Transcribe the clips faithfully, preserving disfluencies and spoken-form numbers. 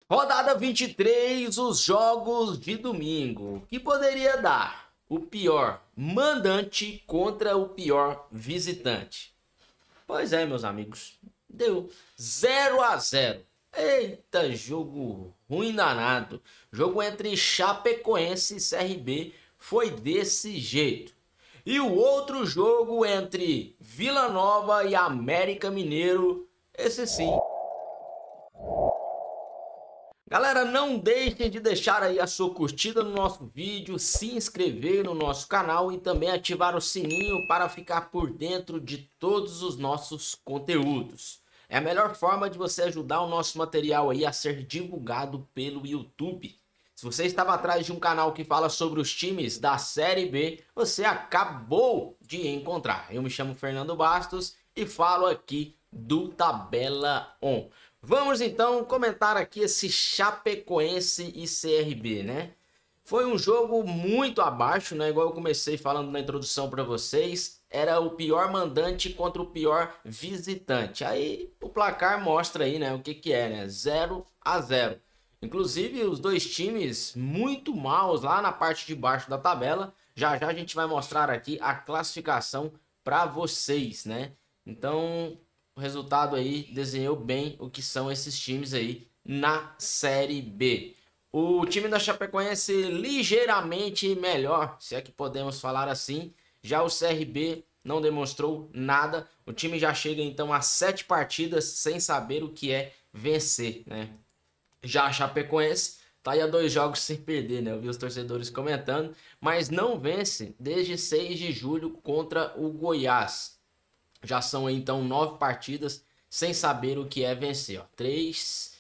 Rodada vinte e três, os jogos de domingo. O que poderia dar? O pior mandante contra o pior visitante. Pois é, meus amigos. Deu zero a zero. Eita, jogo ruim danado. Jogo entre Chapecoense e C R B foi desse jeito. E o outro jogo entre Vila Nova e América Mineiro, esse sim. Galera, não deixem de deixar aí a sua curtida no nosso vídeo, se inscrever no nosso canal e também ativar o sininho para ficar por dentro de todos os nossos conteúdos. É a melhor forma de você ajudar o nosso material aí a ser divulgado pelo YouTube. Se você estava atrás de um canal que fala sobre os times da Série B, você acabou de encontrar. Eu me chamo Fernando Bastos e falo aqui do Tabela On. Vamos então comentar aqui esse Chapecoense e C R B, né? Foi um jogo muito abaixo, né? Igual eu comecei falando na introdução para vocês, era o pior mandante contra o pior visitante. Aí o placar mostra aí, né, o que que é, né? zero a zero. Inclusive os dois times muito maus lá na parte de baixo da tabela. Já já a gente vai mostrar aqui a classificação para vocês, né? Então, o resultado aí desenhou bem o que são esses times aí na Série B. O time da Chapecoense ligeiramente melhor, se é que podemos falar assim. Já o C R B não demonstrou nada. O time já chega então a sete partidas sem saber o que é vencer, né? Já a Chapecoense tá aí a dois jogos sem perder, né? Eu vi os torcedores comentando, mas não vence desde seis de julho contra o Goiás. Já são aí, então nove partidas sem saber o que é vencer, ó. três,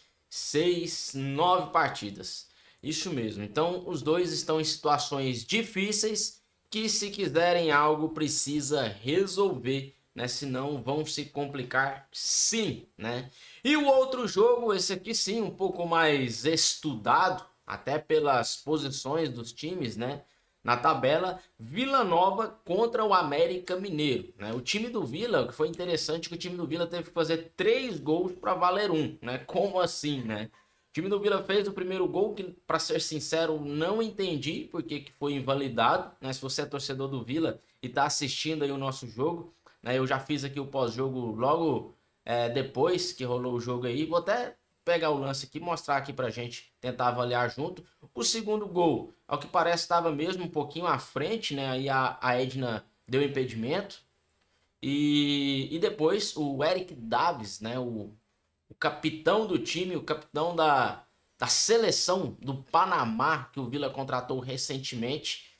seis, nove partidas. Isso mesmo. Então os dois estão em situações difíceis que, se quiserem algo, precisa resolver, né? Senão vão se complicar sim, né? E o outro jogo, esse aqui sim, um pouco mais estudado, até pelas posições dos times, né? Na tabela, Vila Nova contra o América Mineiro, né? O time do Vila, que foi interessante, que o time do Vila teve que fazer três gols para valer um, né? Como assim, né? O time do Vila fez o primeiro gol, que, para ser sincero, não entendi porque que foi invalidado, né? Se você é torcedor do Vila e está assistindo aí o nosso jogo, né? Eu já fiz aqui o pós-jogo logo é, depois que rolou o jogo aí. Vou até pegar o lance aqui e mostrar aqui pra gente tentar avaliar junto. O segundo gol, ao que parece, estava mesmo um pouquinho à frente, né? Aí a, a Edna deu impedimento. E, e depois o Eric Davis, né? O, o capitão do time, o capitão da, da seleção do Panamá, que o Vila contratou recentemente,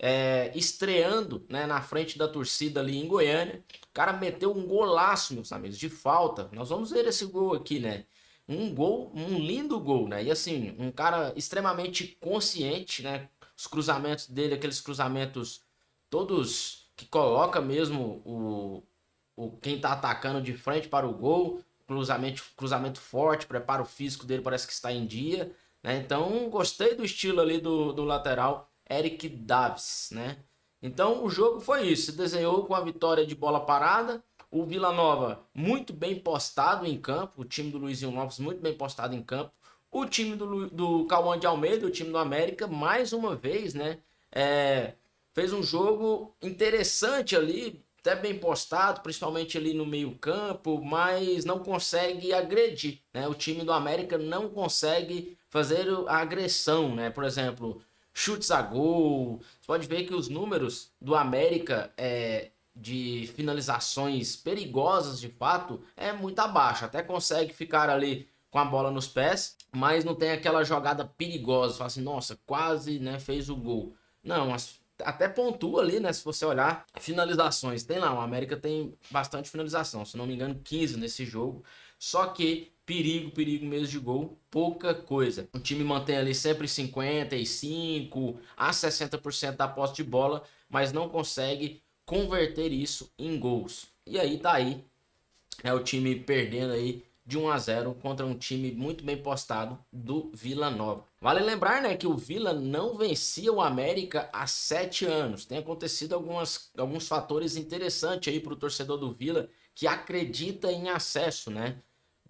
é, estreando, né, na frente da torcida ali em Goiânia. O cara meteu um golaço, meus amigos, de falta. Nós vamos ver esse gol aqui, né? Um gol, um lindo gol, né? E assim, um cara extremamente consciente, né? Os cruzamentos dele, aqueles cruzamentos todos que coloca mesmo o, o quem tá atacando de frente para o gol. Cruzamento, cruzamento forte, preparo físico dele parece que está em dia, né? Então, gostei do estilo ali do, do lateral Eric Davis, né? Então, o jogo foi isso. Se desenhou com a vitória de bola parada. O Vila Nova muito bem postado em campo. O time do Luizinho Lopes muito bem postado em campo. O time do, do Cauã de Almeida, o time do América, mais uma vez, né? É, fez um jogo interessante ali, até bem postado, principalmente ali no meio campo, mas não consegue agredir, né? O time do América não consegue fazer a agressão, né? Por exemplo, chutes a gol. Você pode ver que os números do América é, de finalizações perigosas, de fato, é muito abaixo. Até consegue ficar ali com a bola nos pés, mas não tem aquela jogada perigosa. Fala assim, nossa, quase, né, fez o gol. Não, as, até pontua ali, né, se você olhar finalizações. Tem lá, o América tem bastante finalização, se não me engano, quinze nesse jogo. Só que perigo, perigo mesmo de gol, pouca coisa. O time mantém ali sempre cinquenta e cinco a sessenta por cento da posse de bola, mas não consegue converter isso em gols. E aí tá aí, é o time perdendo aí de um a zero contra um time muito bem postado do Vila Nova. Vale lembrar, né, que o Vila não vencia o América há sete anos. Tem acontecido algumas, alguns fatores interessantes aí para o torcedor do Vila que acredita em acesso, né?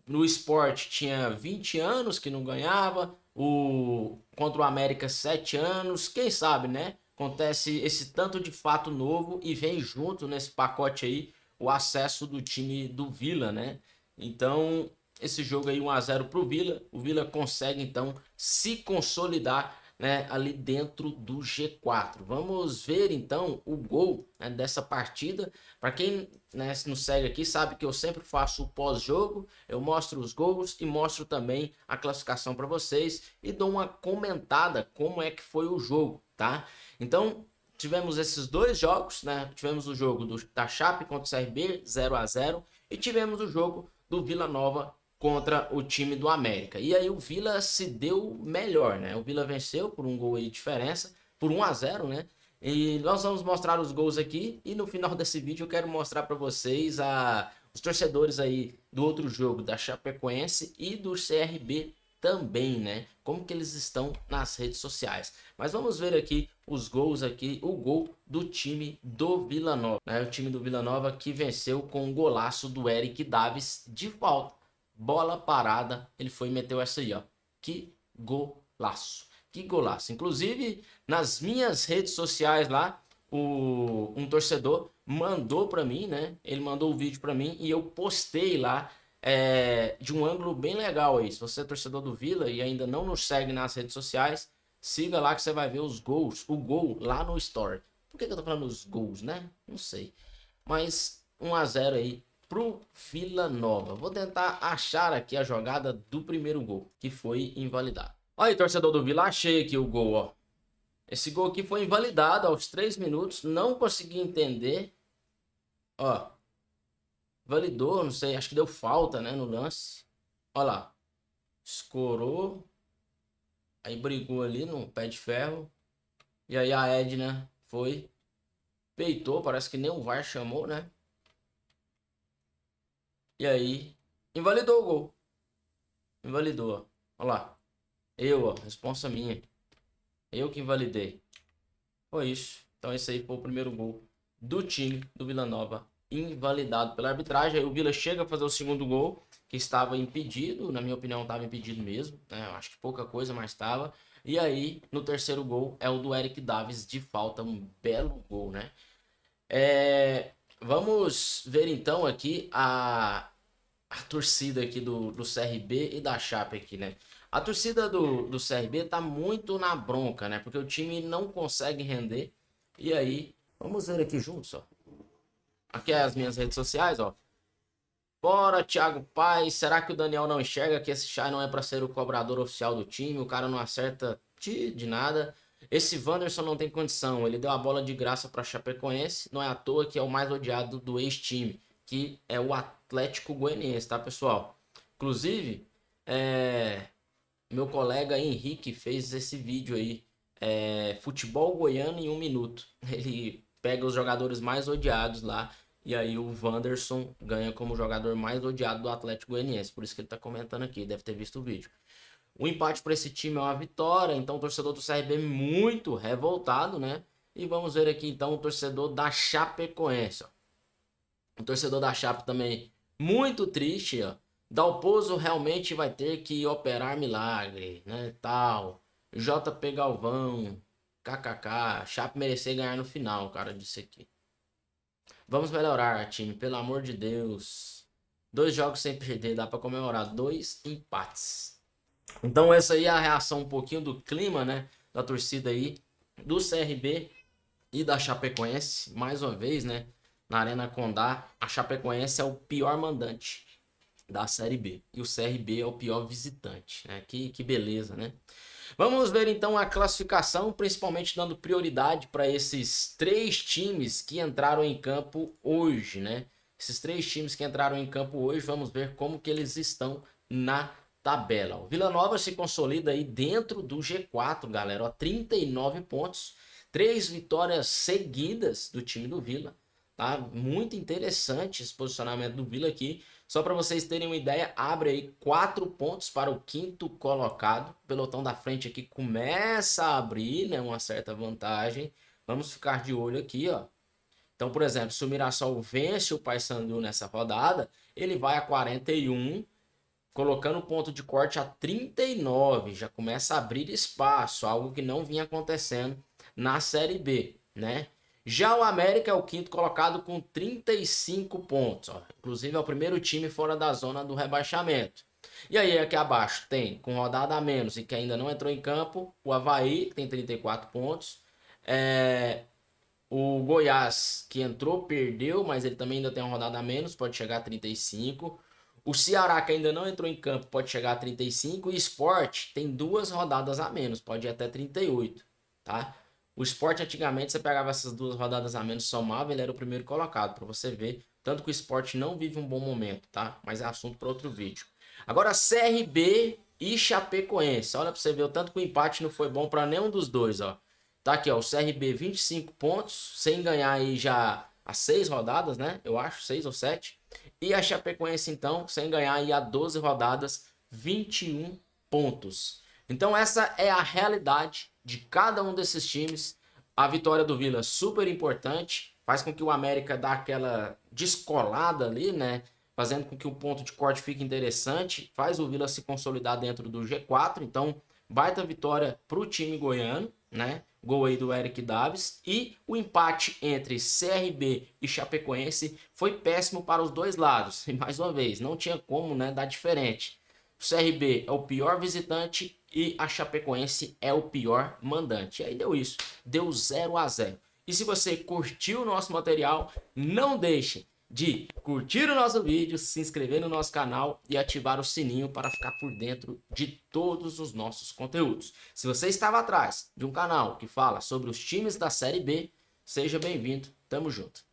no Sport tinha vinte anos que não ganhava, o contra o América sete anos, quem sabe, né? Acontece esse tanto de fato novo e vem junto nesse pacote aí o acesso do time do Vila, né? Então, esse jogo aí um a zero pro Vila, o Vila consegue então se consolidar, né, ali dentro do G quatro. Vamos ver então o gol, né, dessa partida. Para quem, né, nos segue aqui sabe que eu sempre faço o pós-jogo, eu mostro os gols e mostro também a classificação para vocês e dou uma comentada como é que foi o jogo, tá? Então, tivemos esses dois jogos, né? Tivemos o jogo do, da Chape contra o C R B, zero a zero, e tivemos o jogo do Vila Nova contra o time do América. E aí o Vila se deu melhor, né? O Vila venceu por um gol aí de diferença, por um a zero, né? E nós vamos mostrar os gols aqui e no final desse vídeo eu quero mostrar para vocês a, os torcedores aí do outro jogo, da Chapecoense e do C R B também, né? Como que eles estão nas redes sociais. Mas vamos ver aqui os gols aqui, o gol do time do Vila Nova, né? O time do Vila Nova que venceu com um golaço do Eric Davis de falta. Bola parada, ele foi e meteu essa aí, ó. Que golaço, que golaço. Inclusive, nas minhas redes sociais lá, o, um torcedor mandou para mim, né? Ele mandou o vídeo para mim e eu postei lá é, de um ângulo bem legal aí. Se você é torcedor do Vila e ainda não nos segue nas redes sociais, siga lá que você vai ver os gols, o gol lá no Story. Por que, que eu tô falando os gols, né? Não sei. Mas um a zero aí pro Vila Nova. Vou tentar achar aqui a jogada do primeiro gol, que foi invalidado. Olha aí, torcedor do Vila, achei aqui o gol, ó. Esse gol aqui foi invalidado aos três minutos, não consegui entender. Ó, validou, não sei, acho que deu falta, né, no lance. Ó lá, escorou, aí brigou ali no pé de ferro. E aí a Edna foi, peitou, parece que nem o V A R chamou, né? E aí, invalidou o gol. Invalidou, ó. Olha lá. Eu, ó, responsa minha. Eu que invalidei. Foi isso. Então esse aí foi o primeiro gol do time do Vila Nova, invalidado pela arbitragem. Aí o Vila chega a fazer o segundo gol, que estava impedido. Na minha opinião, estava impedido mesmo, né? Eu acho que pouca coisa, mas estava. E aí, no terceiro gol, é o do Eric Davis de falta. Um belo gol, né? É... Vamos ver então aqui a, a torcida aqui do, do C R B e da Chape aqui, né? A torcida do, do C R B tá muito na bronca, né? Porque o time não consegue render. E aí, vamos ver aqui juntos, ó. Aqui é as minhas redes sociais, ó. Bora, Thiago Paes. Será que o Daniel não enxerga que esse Chay não é para ser o cobrador oficial do time? O cara não acerta de, de nada. Esse Wanderson não tem condição. Ele deu a bola de graça para Chapecoense. Não é à toa que é o mais odiado do ex-time, que é o Atlético Goianiense, tá, pessoal? Inclusive, é... meu colega Henrique fez esse vídeo aí. É... Futebol goiano em um minuto. Ele pega os jogadores mais odiados lá. E aí o Wanderson ganha como jogador mais odiado do Atlético Goianiense. Por isso que ele tá comentando aqui. Deve ter visto o vídeo. O empate para esse time é uma vitória, então o torcedor do C R B muito revoltado, né? E vamos ver aqui então o torcedor da Chapecoense, ó. O torcedor da Chape também muito triste, ó. Dalpozo realmente vai ter que operar milagre, né? Tal. J P Galvão, K K K, Chape merecer ganhar no final, o cara disse aqui. Vamos melhorar, time, pelo amor de Deus. Dois jogos sem perder, dá para comemorar dois empates. Então essa aí é a reação um pouquinho do clima, né, da torcida aí do C R B e da Chapecoense, mais uma vez, né, na Arena Condá. A Chapecoense é o pior mandante da Série B e o C R B é o pior visitante, né? Que, que beleza, né? Vamos ver então a classificação, principalmente dando prioridade para esses três times que entraram em campo hoje, né? Esses três times que entraram em campo hoje, vamos ver como que eles estão na tabela. O Vila Nova se consolida aí dentro do G quatro, galera, ó, trinta e nove pontos, três vitórias seguidas do time do Vila, tá? Muito interessante esse posicionamento do Vila aqui. Só para vocês terem uma ideia, abre aí quatro pontos para o quinto colocado. O pelotão da frente aqui começa a abrir, né, uma certa vantagem. Vamos ficar de olho aqui, ó. Então, por exemplo, se o Mirassol vence o Paysandu nessa rodada, ele vai a quarenta e um colocando o ponto de corte a trinta e nove, já começa a abrir espaço, algo que não vinha acontecendo na Série B, né? Já o América é o quinto colocado com trinta e cinco pontos, ó. Inclusive é o primeiro time fora da zona do rebaixamento. E aí aqui abaixo tem, com rodada a menos e que ainda não entrou em campo, o Avaí, que tem trinta e quatro pontos. É... O Goiás, que entrou, perdeu, mas ele também ainda tem uma rodada a menos, pode chegar a trinta e cinco. O Ceará, que ainda não entrou em campo, pode chegar a trinta e cinco. E o Sport tem duas rodadas a menos, pode ir até trinta e oito, tá? O Sport, antigamente, você pegava essas duas rodadas a menos, somava, ele era o primeiro colocado, para você ver. Tanto que o Sport não vive um bom momento, tá? Mas é assunto para outro vídeo. Agora, C R B e Chapecoense. Olha para você ver o tanto que o empate não foi bom para nenhum dos dois, ó. Tá aqui, ó, o C R B vinte e cinco pontos, sem ganhar aí já as seis rodadas, né? Eu acho, seis ou sete. E a Chapecoense, então, sem ganhar aí a doze rodadas, vinte e um pontos. Então essa é a realidade de cada um desses times. A vitória do Vila super importante, faz com que o América dá aquela descolada ali, né? Fazendo com que o ponto de corte fique interessante, faz o Vila se consolidar dentro do G quatro. Então, baita vitória para o time goiano, né? Gol aí do Eric Davis. E o empate entre C R B e Chapecoense foi péssimo para os dois lados. E mais uma vez, não tinha como, né, dar diferente. O C R B é o pior visitante e a Chapecoense é o pior mandante. E aí deu isso, deu zero a zero. E se você curtiu o nosso material, não deixe de curtir o nosso vídeo, se inscrever no nosso canal e ativar o sininho para ficar por dentro de todos os nossos conteúdos. Se você estava atrás de um canal que fala sobre os times da Série B, seja bem-vindo, tamo junto.